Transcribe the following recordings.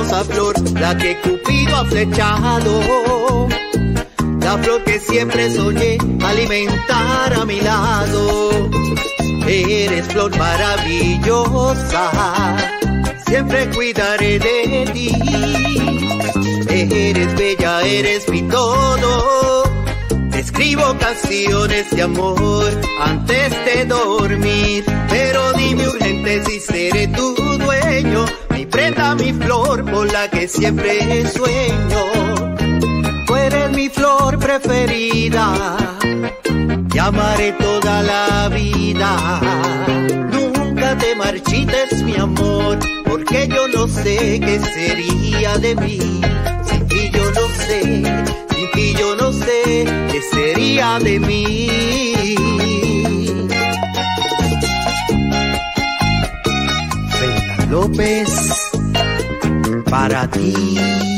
hermosa flor, la que Cupido ha flechado, la flor que siempre soñé alimentar a mi lado. Eres flor maravillosa, siempre cuidaré de ti. Eres bella, eres mi todo. Escribo canciones de amor antes de dormir, pero dime urgente si seré tu dueño, mi prenda, mi flor por la que siempre sueño. Tú eres mi flor preferida, te amaré toda la vida. Nunca te marchites, mi amor, porque yo no sé qué sería de mí. Sin ti yo no sé, sin ti yo no sé qué sería de mí. Feina López, para ti.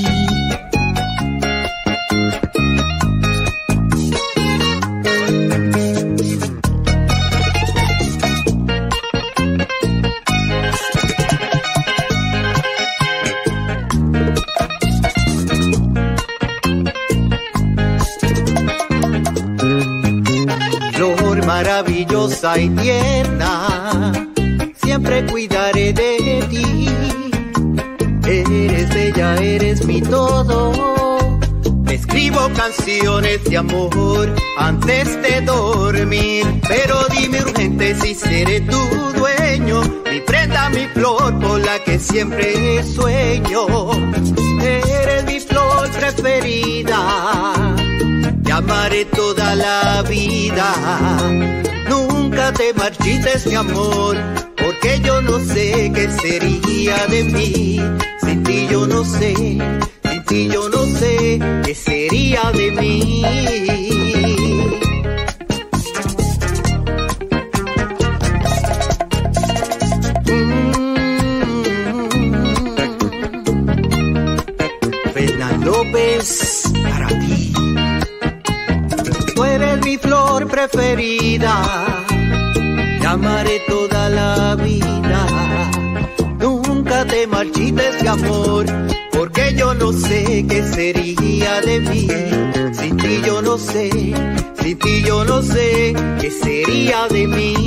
Maravillosa y tierna, siempre cuidaré de ti. Eres bella, eres mi todo. Escribo canciones de amor antes de dormir, pero dime urgente si seré tu dueño, mi prenda, mi flor por la que siempre sueño. Eres mi flor preferida, te amaré toda la vida. Nunca te marchites, mi amor, porque yo no sé qué sería de mí. Sin ti yo no sé, sin ti yo no sé qué sería de mí. Feina López, para ti. Tú eres mi flor preferida, te amaré toda la vida. Nunca te marchites, mi amor, porque yo no sé qué sería de mí. Sin ti yo no sé, sin ti yo no sé qué sería de mí.